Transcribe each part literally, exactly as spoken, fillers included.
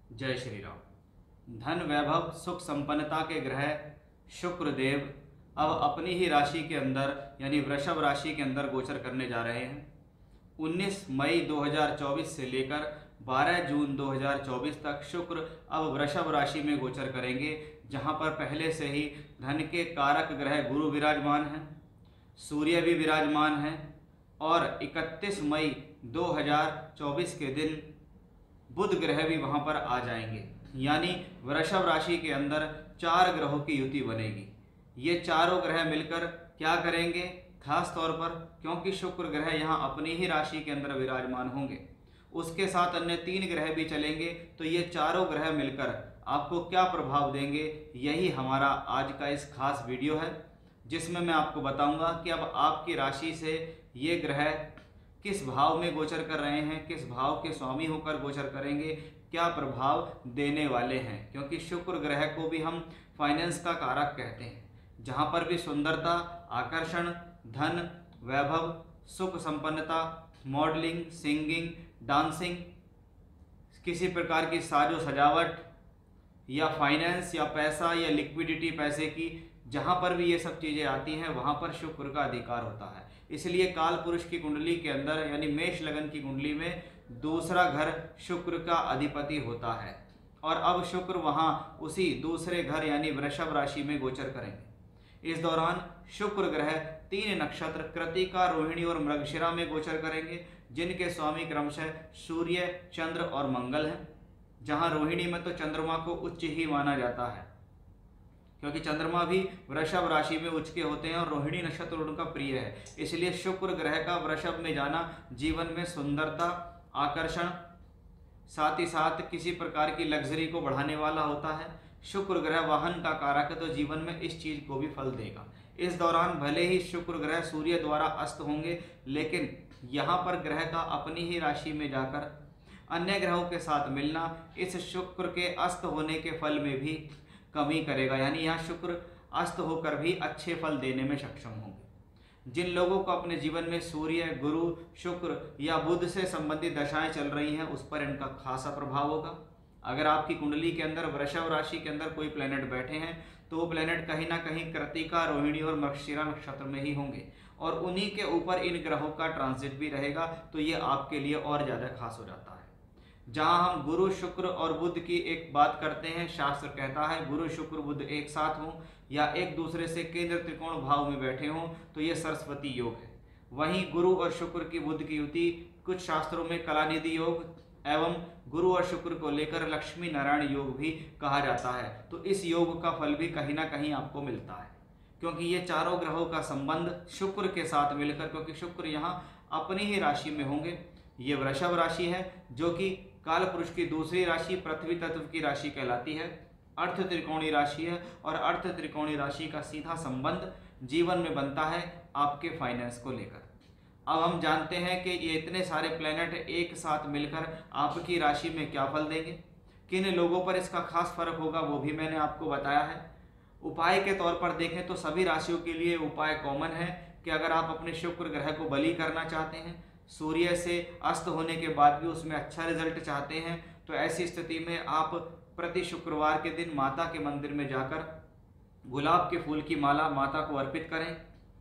जय श्री राम। धन वैभव सुख संपन्नता के ग्रह शुक्र देव अब अपनी ही राशि के अंदर यानी वृषभ राशि के अंदर गोचर करने जा रहे हैं। उन्नीस मई दो हज़ार चौबीस से लेकर बारह जून दो हज़ार चौबीस तक शुक्र अब वृषभ राशि में गोचर करेंगे, जहां पर पहले से ही धन के कारक ग्रह गुरु विराजमान हैं, सूर्य भी विराजमान हैं और इकतीस मई दो हज़ार चौबीस के दिन बुध ग्रह भी वहां पर आ जाएंगे। यानी वृषभ राशि के अंदर चार ग्रहों की युति बनेगी। ये चारों ग्रह मिलकर क्या करेंगे, खास तौर पर क्योंकि शुक्र ग्रह यहाँ अपनी ही राशि के अंदर विराजमान होंगे, उसके साथ अन्य तीन ग्रह भी चलेंगे, तो ये चारों ग्रह मिलकर आपको क्या प्रभाव देंगे, यही हमारा आज का इस खास वीडियो है, जिसमें मैं आपको बताऊंगा कि अब आपकी राशि से ये ग्रह किस भाव में गोचर कर रहे हैं, किस भाव के स्वामी होकर गोचर करेंगे, क्या प्रभाव देने वाले हैं। क्योंकि शुक्र ग्रह को भी हम फाइनेंस का कारक कहते हैं, जहां पर भी सुंदरता, आकर्षण, धन, वैभव, सुख संपन्नता, मॉडलिंग, सिंगिंग, डांसिंग, किसी प्रकार की साजो सजावट या फाइनेंस या पैसा या लिक्विडिटी पैसे की, जहां पर भी ये सब चीज़ें आती हैं वहां पर शुक्र का अधिकार होता है। इसलिए काल पुरुष की कुंडली के अंदर यानी मेष लगन की कुंडली में दूसरा घर शुक्र का अधिपति होता है और अब शुक्र वहां उसी दूसरे घर यानी वृषभ राशि में गोचर करेंगे। इस दौरान शुक्र ग्रह तीन नक्षत्र कृतिका, रोहिणी और मृगशिरा में गोचर करेंगे, जिनके स्वामी क्रमशः सूर्य, चंद्र और मंगल हैं। जहां रोहिणी में तो चंद्रमा को उच्च ही माना जाता है, क्योंकि चंद्रमा भी वृषभ राशि में उच्च के होते हैं और रोहिणी नक्षत्र उनका प्रिय है। इसलिए शुक्र ग्रह का वृषभ में जाना जीवन में सुंदरता, आकर्षण, साथ ही साथ किसी प्रकार की लग्जरी को बढ़ाने वाला होता है। शुक्र ग्रह वाहन का कारक है, तो जीवन में इस चीज को भी फल देगा। इस दौरान भले ही शुक्र ग्रह सूर्य द्वारा अस्त होंगे, लेकिन यहाँ पर ग्रह का अपनी ही राशि में जाकर अन्य ग्रहों के साथ मिलना इस शुक्र के अस्त होने के फल में भी कमी करेगा। यानी यहाँ शुक्र अस्त होकर भी अच्छे फल देने में सक्षम होंगे। जिन लोगों को अपने जीवन में सूर्य, गुरु, शुक्र या बुध से संबंधित दशाएं चल रही हैं, उस पर इनका खासा प्रभाव होगा। अगर आपकी कुंडली के अंदर वृषभ राशि के अंदर कोई प्लेनेट बैठे हैं, तो वो प्लेनेट कहीं ना कहीं कृतिका, रोहिणी और मृगशिरा नक्षत्र में ही होंगे और उन्हीं के ऊपर इन ग्रहों का ट्रांजिट भी रहेगा, तो ये आपके लिए और ज़्यादा खास हो जाता है। जहां हम गुरु, शुक्र और बुध की एक बात करते हैं, शास्त्र कहता है गुरु, शुक्र, बुध एक साथ हों या एक दूसरे से केंद्र त्रिकोण भाव में बैठे हों, तो ये सरस्वती योग है। वहीं गुरु और शुक्र की, बुध की युति कुछ शास्त्रों में कलानिधि योग एवं गुरु और शुक्र को लेकर लक्ष्मी नारायण योग भी कहा जाता है। तो इस योग का फल भी कहीं ना कहीं आपको मिलता है, क्योंकि ये चारों ग्रहों का संबंध शुक्र के साथ मिलकर, क्योंकि शुक्र यहाँ अपनी ही राशि में होंगे। ये वृषभ राशि है जो कि काल पुरुष की दूसरी राशि पृथ्वी तत्व की राशि कहलाती है, अर्थ त्रिकोणी राशि है और अर्थ त्रिकोणी राशि का सीधा संबंध जीवन में बनता है आपके फाइनेंस को लेकर। अब हम जानते हैं कि ये इतने सारे प्लैनेट एक साथ मिलकर आपकी राशि में क्या फल देंगे, किन लोगों पर इसका खास फर्क होगा, वो भी मैंने आपको बताया है। उपाय के तौर पर देखें तो सभी राशियों के लिए उपाय कॉमन है कि अगर आप अपने शुक्र ग्रह को बली करना चाहते हैं, सूर्य से अस्त होने के बाद भी उसमें अच्छा रिजल्ट चाहते हैं, तो ऐसी स्थिति में आप प्रति शुक्रवार के दिन माता के मंदिर में जाकर गुलाब के फूल की माला माता को अर्पित करें,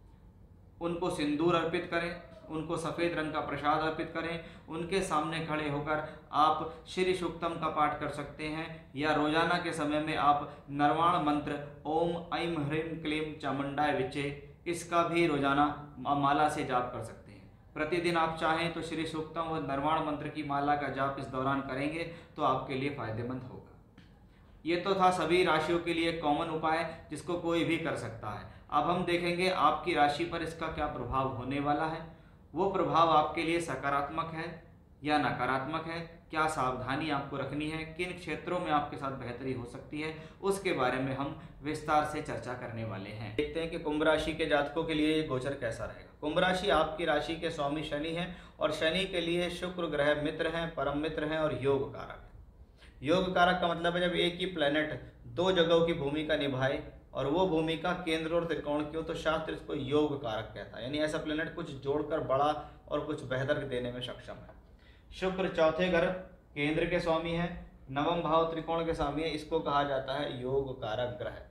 उनको सिंदूर अर्पित करें, उनको सफ़ेद रंग का प्रसाद अर्पित करें। उनके सामने खड़े होकर आप श्री सूक्तम का पाठ कर सकते हैं या रोजाना के समय में आप निर्वाण मंत्र ओम ऐं ह्रीं क्लीं चामुंडाय विचे, इसका भी रोजाना माला से जाप कर सकते हैं। प्रतिदिन आप चाहें तो श्री सूक्तम व निर्वाण मंत्र की माला का जाप इस दौरान करेंगे तो आपके लिए फायदेमंद होगा। ये तो था सभी राशियों के लिए कॉमन उपाय, जिसको कोई भी कर सकता है। अब हम देखेंगे आपकी राशि पर इसका क्या प्रभाव होने वाला है। वो प्रभाव आपके लिए सकारात्मक है या नकारात्मक है, क्या सावधानी आपको रखनी है, किन क्षेत्रों में आपके साथ बेहतरी हो सकती है, उसके बारे में हम विस्तार से चर्चा करने वाले हैं। देखते हैं कि कुंभ राशि के जातकों के लिए ये गोचर कैसा रहेगा। कुंभ राशि आपकी राशि के स्वामी शनि हैं और शनि के लिए शुक्र ग्रह मित्र हैं, परम मित्र हैं और योग कारक है। योग कारक का मतलब है जब एक ही प्लेनेट दो जगहों की भूमिका निभाए और वो भूमिका केंद्र और त्रिकोण की हो, तो शास्त्र इसको योग कारक कहता है। यानी ऐसा प्लेनेट कुछ जोड़कर बड़ा और कुछ बेहतर देने में सक्षम है। शुक्र चौथे घर केंद्र के स्वामी हैं, नवम भाव त्रिकोण के स्वामी है, इसको कहा जाता है योग कारक ग्रह।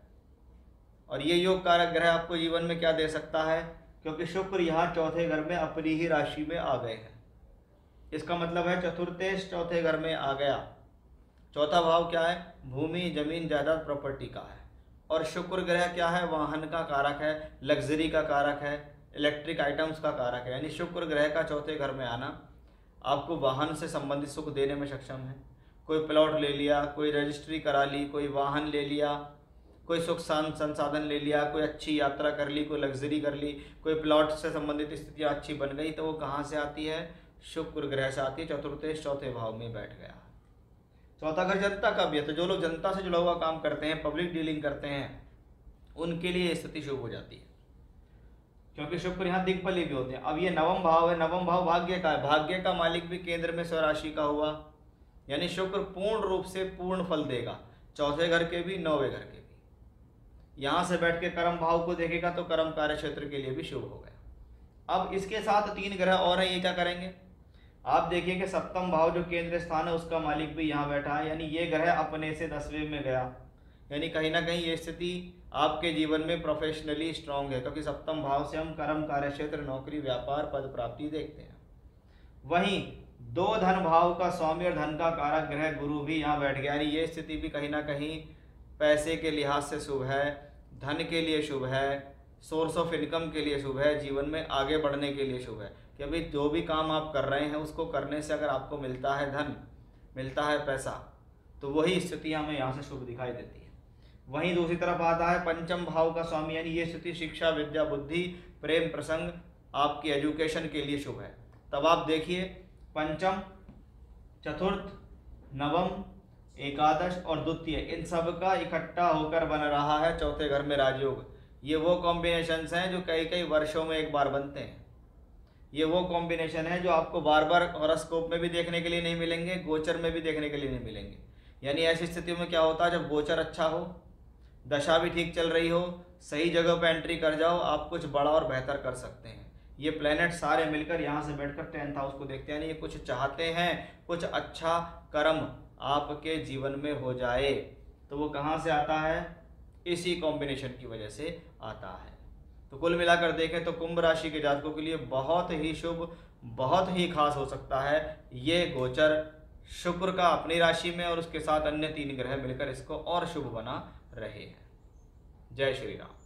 और ये योग कारक ग्रह आपको जीवन में क्या दे सकता है, क्योंकि शुक्र यहाँ चौथे घर में अपनी ही राशि में आ गए हैं, इसका मतलब है चतुर्थेश चौथे घर में आ गया। चौथा भाव क्या है, भूमि जमीन जायदाद प्रॉपर्टी का है। और शुक्र ग्रह क्या है, वाहन का कारक है, लग्जरी का कारक है, इलेक्ट्रिक आइटम्स का कारक है। यानी शुक्र ग्रह का चौथे घर में आना आपको वाहन से संबंधित सुख देने में सक्षम है। कोई प्लॉट ले लिया, कोई रजिस्ट्री करा ली, कोई वाहन ले लिया, कोई सुख संसाधन ले लिया, कोई अच्छी यात्रा कर ली, कोई लग्जरी कर ली, कोई प्लॉट से संबंधित स्थितियाँ अच्छी बन गई, तो वो कहाँ से आती है, शुक्र ग्रह से आती है। चतुर्थेश चौथे भाव में बैठ गया। चौथा घर जनता का भी है, तो जो लोग जनता से जुड़ा हुआ काम करते हैं, पब्लिक डीलिंग करते हैं, उनके लिए स्थिति शुभ हो जाती है, क्योंकि शुक्र यहाँ दिग्बली भी होते हैं। अब ये नवम भाव है, नवम भाव भाग्य का है, भाग्य का मालिक भी केंद्र में स्वराशि का हुआ, यानी शुक्र पूर्ण रूप से पूर्ण फल देगा, चौथे घर के भी नौवें घर के भी। यहाँ से बैठ के कर्म भाव को देखेगा तो कर्म कार्य क्षेत्र के लिए भी शुभ हो गया। अब इसके साथ तीन ग्रह और हैं, ये क्या करेंगे, आप देखिए कि सप्तम भाव जो केंद्र स्थान है उसका मालिक भी यहाँ बैठा है, यानी ये ग्रह अपने से दसवें में गया, यानी कहीं ना कहीं ये स्थिति आपके जीवन में प्रोफेशनली स्ट्रांग है, क्योंकि सप्तम भाव से हम कर्म कार्य क्षेत्र नौकरी व्यापार पद प्राप्ति देखते हैं। वहीं दो धन भाव का स्वामी और धन का कारक ग्रह गुरु भी यहाँ बैठ गया, यानी ये स्थिति भी कहीं ना कहीं पैसे के लिहाज से शुभ है, धन के लिए शुभ है, सोर्स ऑफ इनकम के लिए शुभ है, जीवन में आगे बढ़ने के लिए शुभ है। कि अभी जो भी काम आप कर रहे हैं उसको करने से अगर आपको मिलता है धन, मिलता है पैसा, तो वही स्थिति हमें यहाँ से शुभ दिखाई देती है। वहीं दूसरी तरफ आता है पंचम भाव का स्वामी, यानी ये स्थिति शिक्षा विद्या बुद्धि प्रेम प्रसंग आपकी एजुकेशन के लिए शुभ है। तब आप देखिए पंचम चतुर्थ नवम एकादश और द्वितीय, इन सब का इकट्ठा होकर बन रहा है चौथे घर में राजयोग। ये वो कॉम्बिनेशंस हैं जो कई कई वर्षों में एक बार बनते हैं। ये वो कॉम्बिनेशन है जो आपको बार बार हॉरोस्कोप में भी देखने के लिए नहीं मिलेंगे, गोचर में भी देखने के लिए नहीं मिलेंगे। यानी ऐसी स्थितियों में क्या होता है, जब गोचर अच्छा हो, दशा भी ठीक चल रही हो, सही जगह पर एंट्री कर जाओ, आप कुछ बड़ा और बेहतर कर सकते हैं। ये प्लेनेट सारे मिलकर यहाँ से बैठकर टेंथ हाउस को देखते हैं, यानी ये कुछ चाहते हैं, कुछ अच्छा कर्म आपके जीवन में हो जाए, तो वो कहाँ से आता है, इसी कॉम्बिनेशन की वजह से आता है। तो कुल मिलाकर देखें तो कुंभ राशि के जातकों के लिए बहुत ही शुभ, बहुत ही खास हो सकता है ये गोचर शुक्र का अपनी राशि में, और उसके साथ अन्य तीन ग्रह मिलकर इसको और शुभ बना रहे हैं। जय श्री राम।